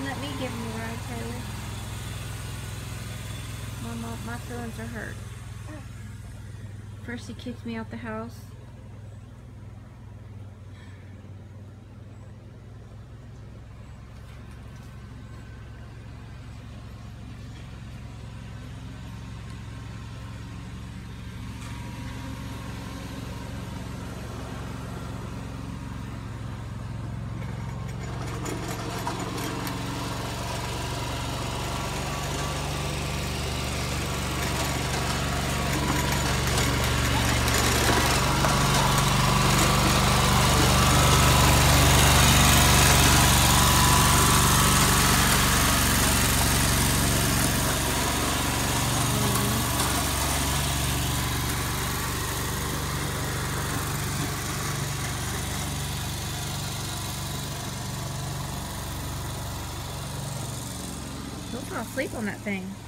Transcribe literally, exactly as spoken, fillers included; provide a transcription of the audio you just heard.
wouldn't let me give him a ride, Taylor. Mama, my feelings are hurt. First he kicked me out the house. Don't fall asleep on that thing.